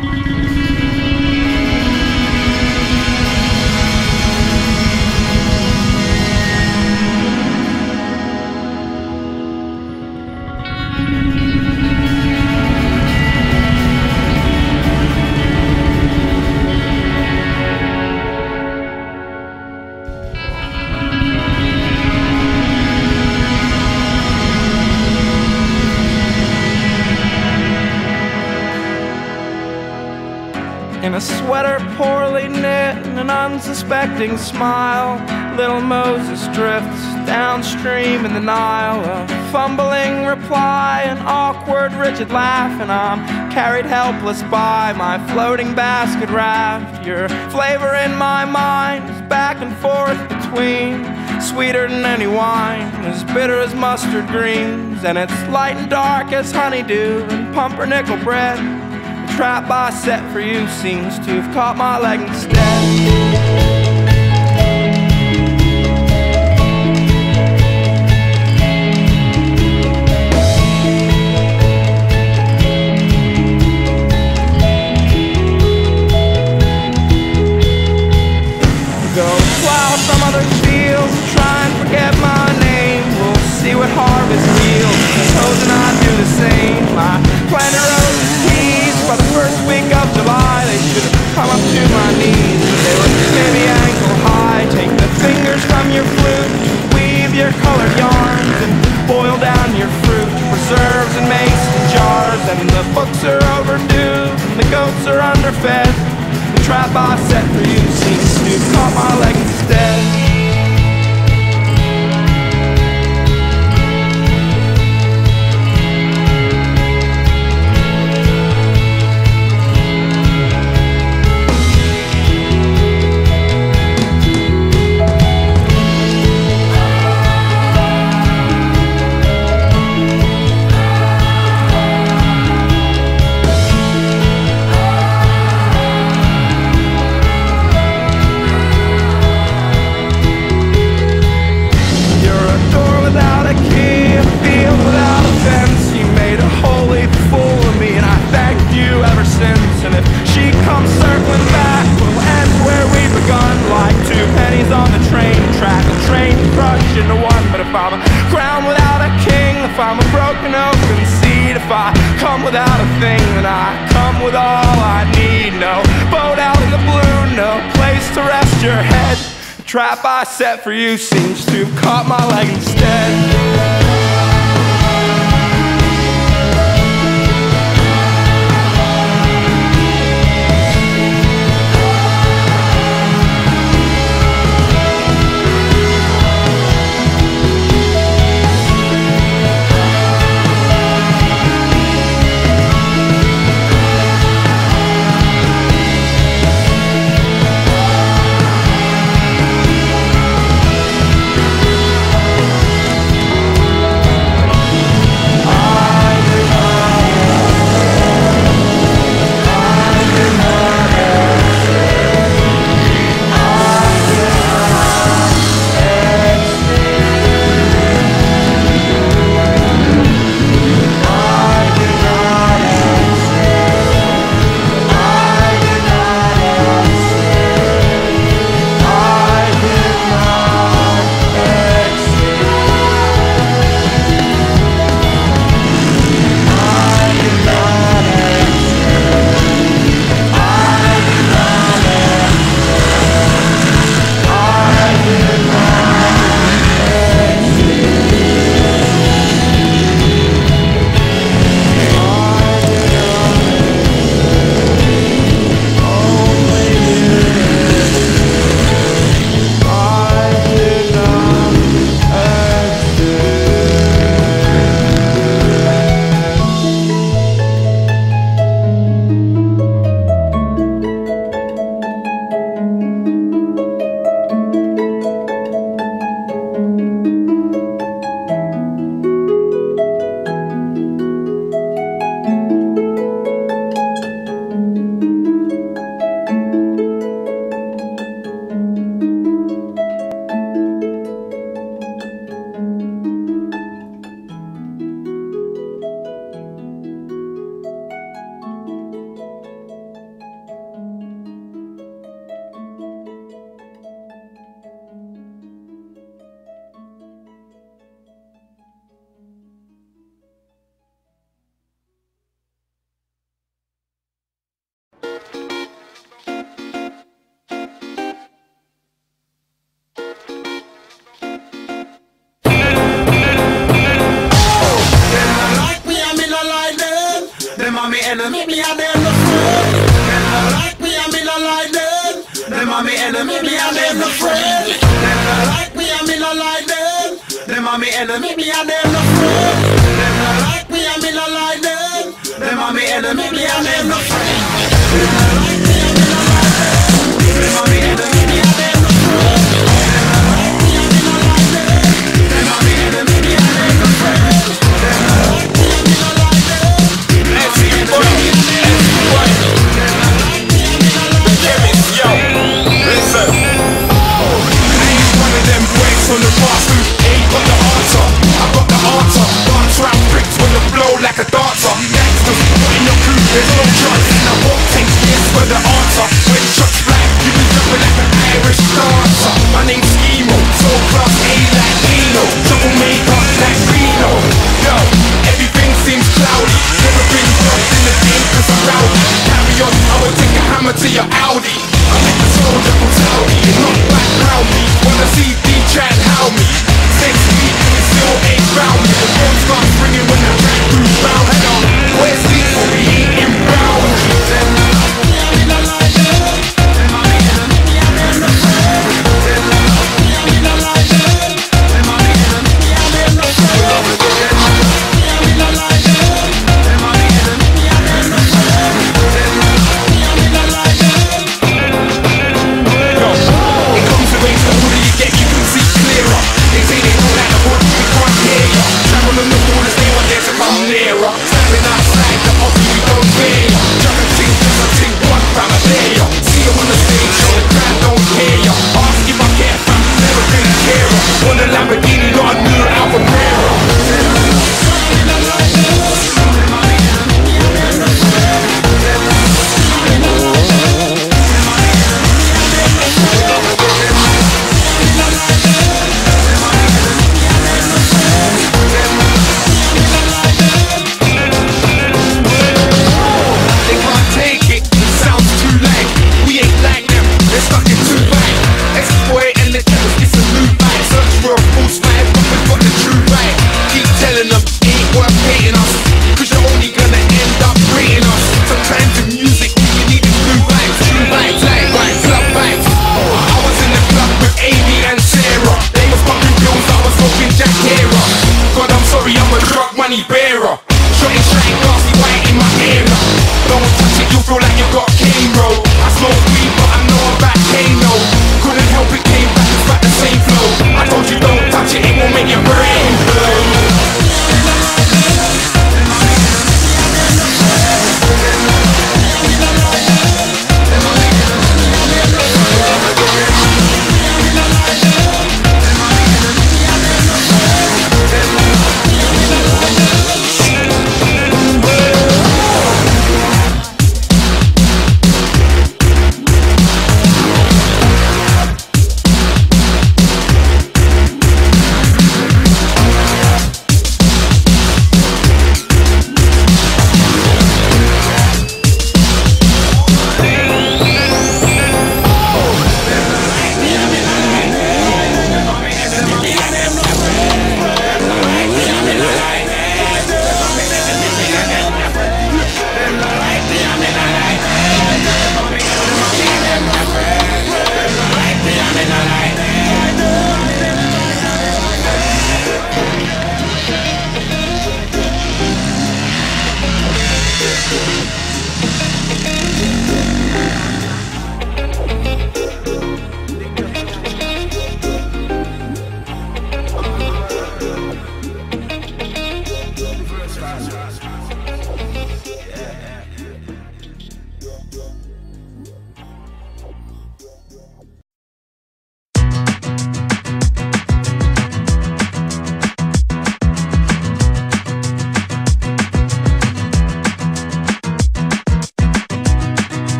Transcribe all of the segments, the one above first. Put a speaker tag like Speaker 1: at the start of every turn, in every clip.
Speaker 1: In a sweater poorly knit and an unsuspecting smile, little Moses drifts downstream in the Nile. A fumbling reply, an awkward rigid laugh, and I'm carried helpless by my floating basket raft. Your flavor in my mind is back and forth between sweeter than any wine, as bitter as mustard greens, and it's light and dark as honeydew and pumpernickel bread. The trap I set for you seems to have caught my leg instead. Go plow some other field, try and forget my name. We'll see what harvest yields. Supposing I do the same. I planted roses teas by the first week of July. They should have come up to my knees, but they were maybe ankle high. Take the fingers from your flute, weave your colored yarns, and boil down your fruit. Preserves in mason jars, and the books are overdue, and the goats are underfed. The trap I set for you seems to have caught my leg instead. And if she comes circling back, we'll end where we begun, like two pennies on the train track. A train crushed into one. But if I'm a crown without a king, if I'm a broken open seed, if I come without a thing, then I come with all I need. No boat out in the blue, no place to rest your head. The trap I set for you seems to have caught my leg instead.
Speaker 2: enemy, me and them no friend. Them not like me and me not like them. Them are me enemy, me and them no friend. Them not like me and me not like them. Them are me enemy, me and them no friend. Them not like me and me not like them. Them are me enemy, me and them no friend. Them not like me and me not like them. Them are me enemy, me and them no friend. Them not like me and me not like them. Let's see it for you. Listen, I ain't one of them breaks on the boss who ain't got the answer. I got the answer. Dance rap bricks when the blow like a dancer. Gangsters, put in your crew, there's no trust. And I won't take yes for the answer. When shots fly, you be jumping like an Irish dancer. My name's Emo, soul class A like Eno. Troublemaker like Reno. Yo, everything seems cloudy. Never been dropped in the game cause I'm rowdy. Carry on, I will take a hammer to your Audi. I make the soldier from Saudi and not back proudly. Wanna see D try and howl me. 6 feet and it still ain't found me. The phone starts ringing when I track through round. Head on, where's these for me eating brown? Them not like me, I not like them. Them are me enemy, me and them no friend. Them not like me, I not like them. Them are me enemy, me and them no friend. Them not like me, I not like them. Them are me enemy, me and them no friend. Them not like me, I not like them. It comes to range, the older you get, you can see clearer. They say they know that the hood, we can't hear ya. Travel on the borders, they want there to come nearer. Standing outside, the offer we don't wear ya. Jumping things, just a thing, one fam, I dare ya. See you on the stage, show the crowd don't hear ya. Ask if I care, fam, never really care ya. Want a Lamborghini, not a new Alfa Romeo. Money bearer, shotting shine glassy white in my era. Don't touch it, you feel like you got cane roll. I smoke weed, but I know about Kano. Couldn't help it, came back, it's back the same flow. I told you don't touch it, it won't make your brain blow.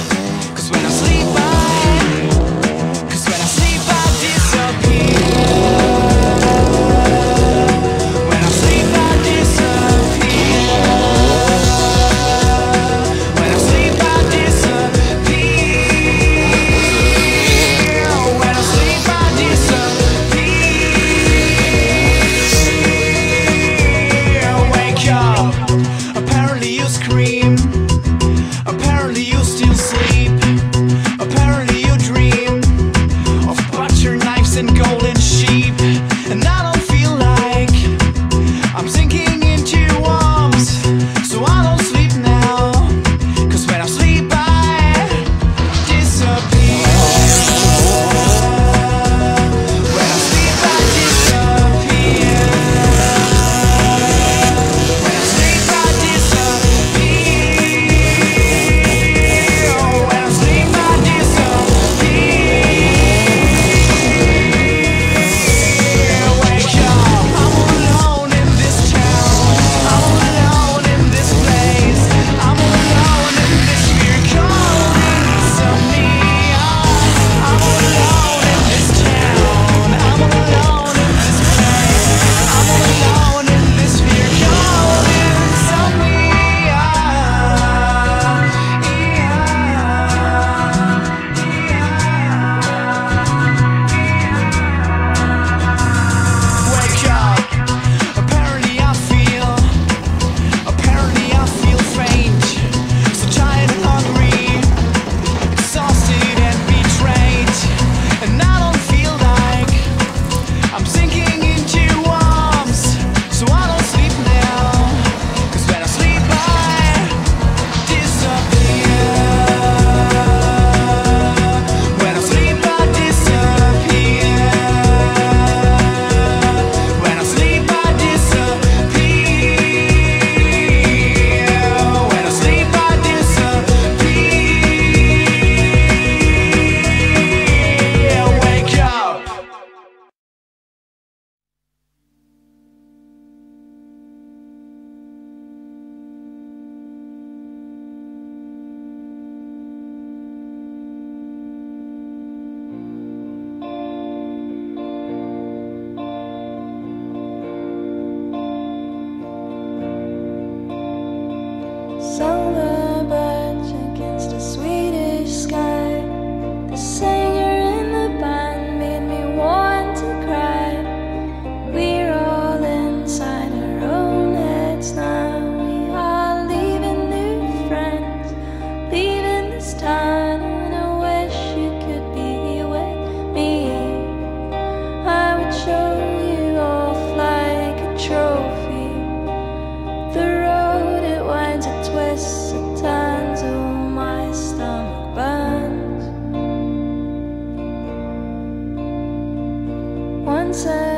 Speaker 2: When I sleep I disappear.
Speaker 3: sunset.